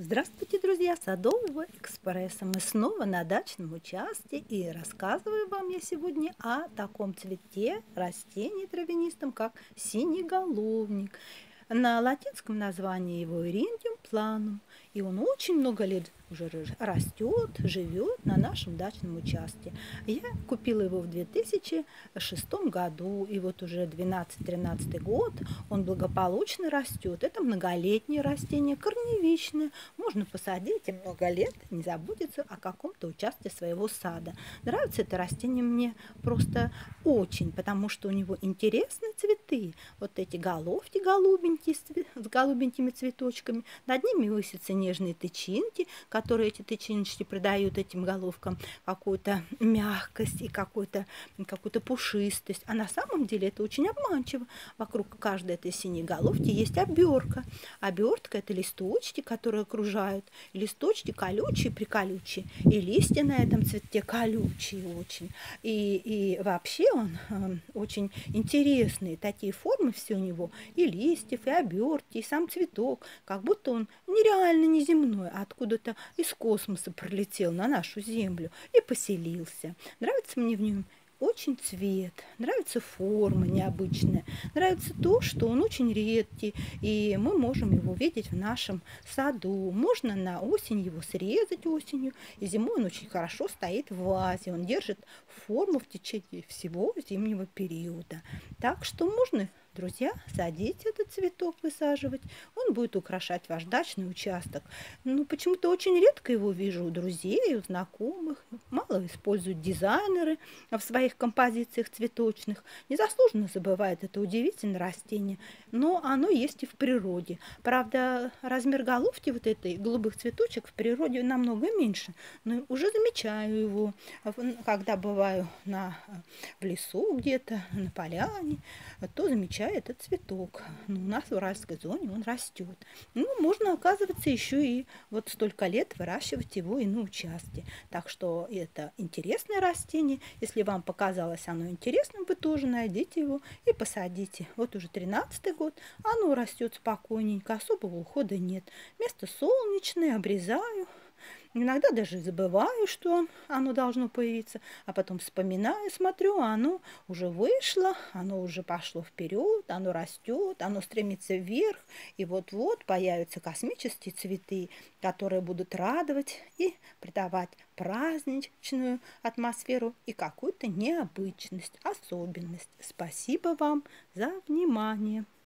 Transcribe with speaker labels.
Speaker 1: Здравствуйте, друзья! Садового экспресса. Мы снова на дачном участке, и рассказываю вам я сегодня о таком цвете, растении травянистом, как синеголовник. На латинском названии его Иринdium planum, и он очень много лет уже растет, живет на нашем дачном участке. Я купила его в 2006 году, и вот уже 12-13 год он благополучно растет. Это многолетнее растение, корневичное, можно посадить и много лет не заботиться о каком-то участке своего сада. Нравится это растение мне просто очень, потому что у него интересные цветы. Вот эти головки голубенькие с голубенькими цветочками, над ними высятся нежные тычинки, которые эти тычиночки придают этим головкам какую-то мягкость и какую-то пушистость. А на самом деле это очень обманчиво. Вокруг каждой этой синей головки есть обертка. Обертка – это листочки, которые окружают. Листочки колючие-приколючие. И листья на этом цветке колючие очень. И вообще он очень интересный. Такие формы все у него. И листьев, и обертки, и сам цветок. Как будто он нереально неземной, а откуда-то из космоса пролетел на нашу Землю и поселился. Нравится мне в нем очень цвет, нравится форма необычная, нравится то, что он очень редкий, и мы можем его видеть в нашем саду. Можно на осень его срезать осенью, и зимой он очень хорошо стоит в вазе, он держит форму в течение всего зимнего периода. Так что можно, друзья, садить этот цветок, высаживать, он будет украшать ваш дачный участок. Ну, почему-то очень редко его вижу у друзей, у знакомых, мало используют дизайнеры в своих композициях цветочных. Незаслуженно забывают это удивительное растение, но оно есть и в природе. Правда, размер головки вот этой голубых цветочек в природе намного меньше, но уже замечаю его, когда бываю в лесу где-то, на поляне, то замечаю этот цветок. У нас в уральской зоне он растет. Ну, можно, оказывается, еще и вот столько лет выращивать его и на участке. Так что это интересное растение. Если вам показалось оно интересным, вы тоже найдите его и посадите. Вот уже 13-й год, оно растет спокойненько, особого ухода нет. Место солнечное, обрезаю. Иногда даже забываю, что оно должно появиться, а потом вспоминаю, смотрю, оно уже вышло, оно уже пошло вперед, оно растет, оно стремится вверх, и вот-вот появятся космические цветы, которые будут радовать и придавать праздничную атмосферу и какую-то необычность, особенность. Спасибо вам за внимание.